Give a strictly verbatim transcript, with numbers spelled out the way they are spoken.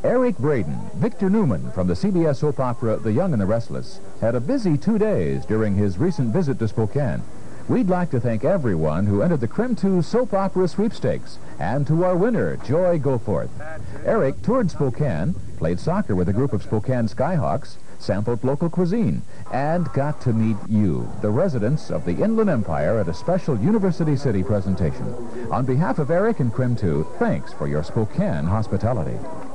Eric Braeden, Victor Newman from the C B S soap opera The Young and the Restless, had a busy two days during his recent visit to Spokane. We'd like to thank everyone who entered the K R E M two Soap Opera Sweepstakes, and to our winner, Joy Goforth. Eric toured Spokane, played soccer with a group of Spokane Skyhawks, sampled local cuisine, and got to meet you, the residents of the Inland Empire, at a special University City presentation. On behalf of Eric and K R E M two, thanks for your Spokane hospitality.